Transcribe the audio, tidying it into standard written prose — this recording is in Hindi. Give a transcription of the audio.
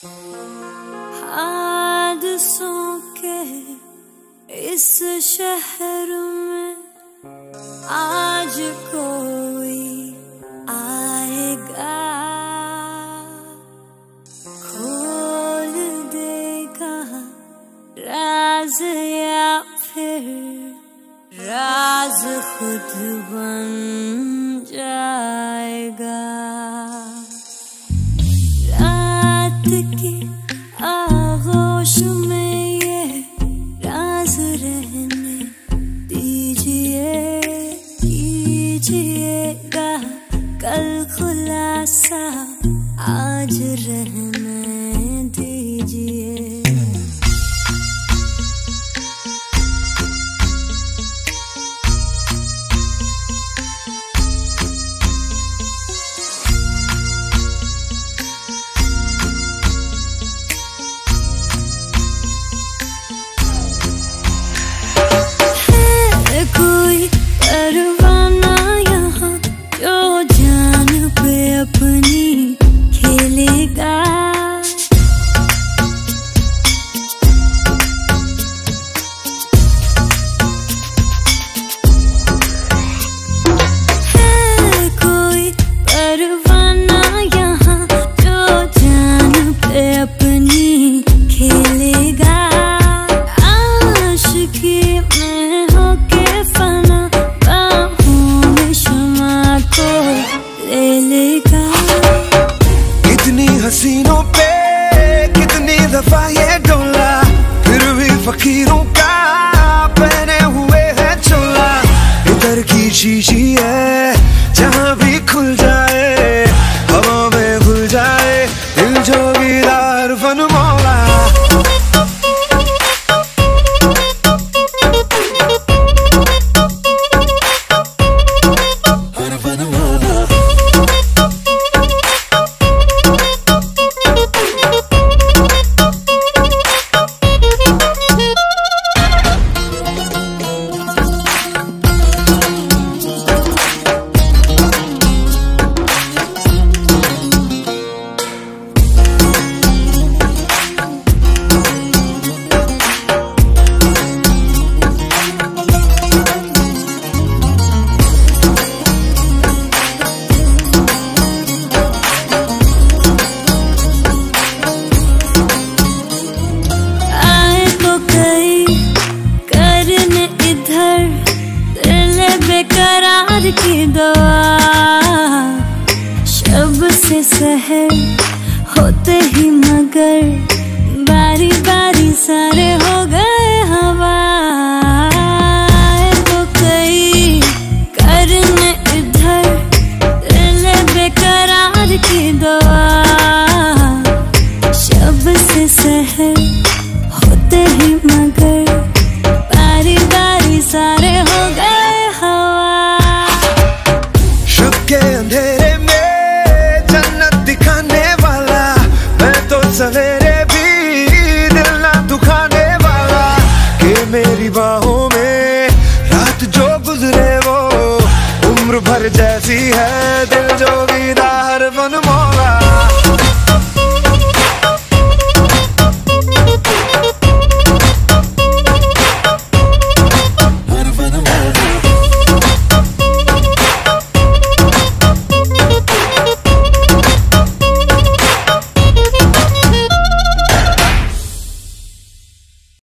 हादसों के इस शहर में आज कोई आएगा, खोल देगा राज या फिर राज खुद बन जाएगा। रात की आगोश में ये राज रहने दीजिए, कीजिएगा कल खुलासा आज रहने दीजिए। कोई परवाना यहाँ जो जान पे अपनी खेलेगा, है कोई परवाना यहाँ जो जान पे अपनी खेलेगा। आशिकी में होके फना बाहों में शमा को ले लेगा। कितनी हसीनों पे कितनी दफा ये डोला, फिर भी फकीरों का पहने हुए है चोला। इधर की शीशी है जहाँ भी खुल जाए, हवा में घुल जाए दिल जोगीदार फन मौला। बेकरार की दुआ शब से सहर होते ही मगर बारी बारी सारे हो गए हवा। तो कई करने इधर दिल बेकरार की दुआ